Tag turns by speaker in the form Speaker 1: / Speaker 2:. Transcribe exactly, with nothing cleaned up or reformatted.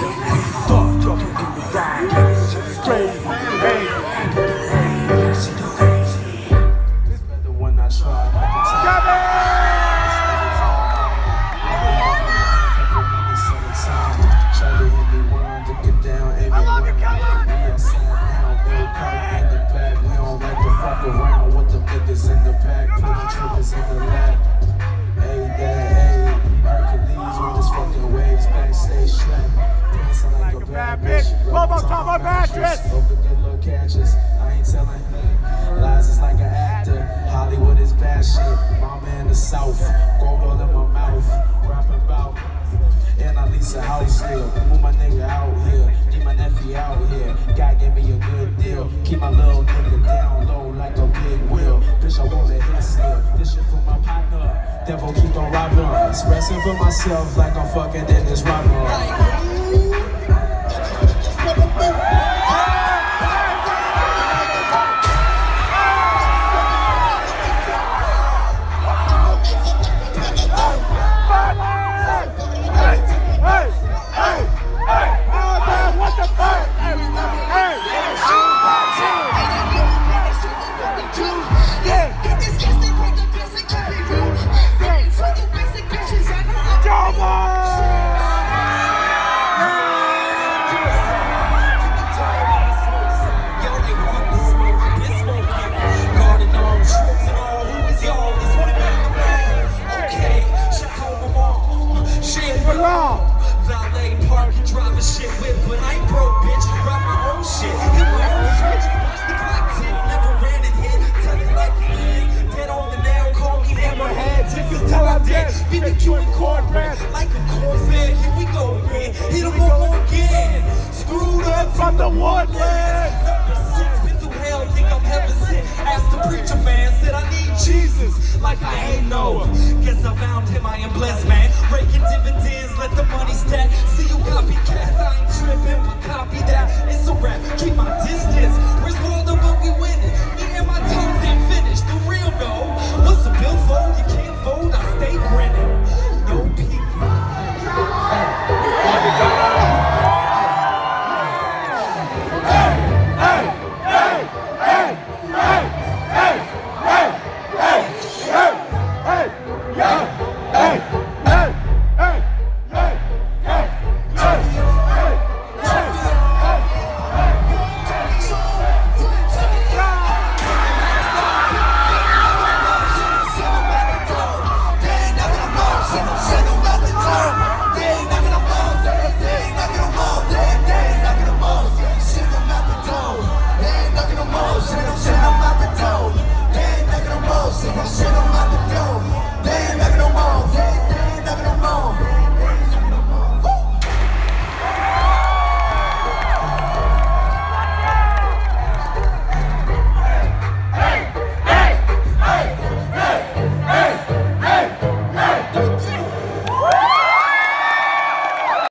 Speaker 1: Expressing for myself like I'm fucking Dennis Rodman. Like a cornfed, here we go again. Hit them over again. Screwed up from the woodland. Number six, been through hell, think I'm heaven sent. Asked the preacher man, said I need Jesus, like I ain't know. Guess I found him, I am blessed, man. Breaking dividends.